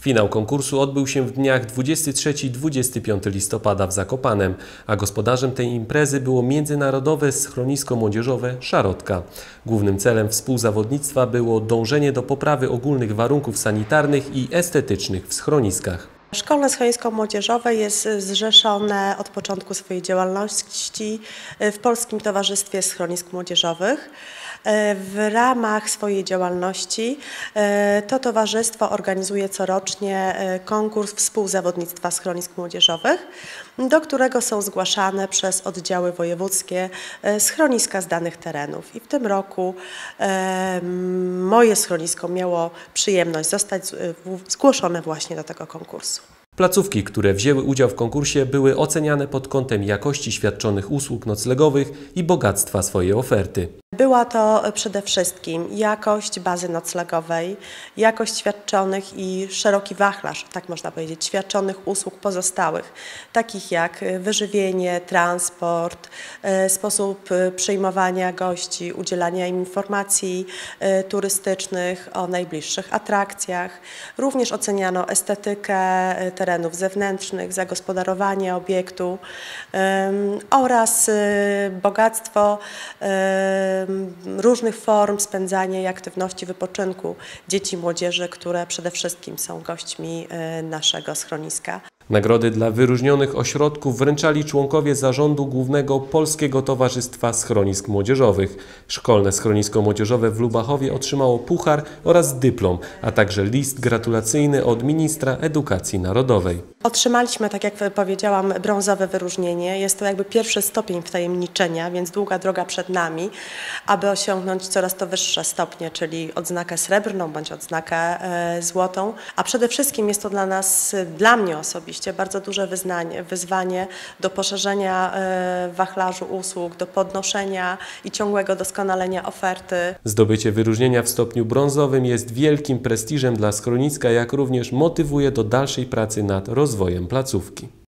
Finał konkursu odbył się w dniach 23-25 listopada w Zakopanem, a gospodarzem tej imprezy było Międzynarodowe Schronisko Młodzieżowe Szarotka. Głównym celem współzawodnictwa było dążenie do poprawy ogólnych warunków sanitarnych i estetycznych w schroniskach. Szkolne Schronisko Młodzieżowe jest zrzeszone od początku swojej działalności w Polskim Towarzystwie Schronisk Młodzieżowych. W ramach swojej działalności to towarzystwo organizuje corocznie konkurs współzawodnictwa schronisk młodzieżowych, do którego są zgłaszane przez oddziały wojewódzkie schroniska z danych terenów. I w tym roku moje schronisko miało przyjemność zostać zgłoszone właśnie do tego konkursu. Placówki, które wzięły udział w konkursie, były oceniane pod kątem jakości świadczonych usług noclegowych i bogactwa swojej oferty. Była to przede wszystkim jakość bazy noclegowej, jakość świadczonych i szeroki wachlarz, tak można powiedzieć, świadczonych usług pozostałych, takich jak wyżywienie, transport, sposób przyjmowania gości, udzielania im informacji turystycznych o najbliższych atrakcjach. Również oceniano estetykę terenów zewnętrznych, zagospodarowanie obiektu oraz bogactwo różnych form spędzania i aktywności wypoczynku dzieci i młodzieży, które przede wszystkim są gośćmi naszego schroniska. Nagrody dla wyróżnionych ośrodków wręczali członkowie zarządu Głównego Polskiego Towarzystwa Schronisk Młodzieżowych. Szkolne Schronisko Młodzieżowe w Lubachowie otrzymało puchar oraz dyplom, a także list gratulacyjny od ministra edukacji narodowej. Otrzymaliśmy, tak jak powiedziałam, brązowe wyróżnienie. Jest to jakby pierwszy stopień wtajemniczenia, więc długa droga przed nami, aby osiągnąć coraz to wyższe stopnie, czyli odznakę srebrną bądź odznakę złotą. A przede wszystkim jest to dla mnie osobiście, bardzo duże wyzwanie do poszerzenia wachlarzu usług, do podnoszenia i ciągłego doskonalenia oferty. Zdobycie wyróżnienia w stopniu brązowym jest wielkim prestiżem dla schroniska, jak również motywuje do dalszej pracy nad rozwojem placówki.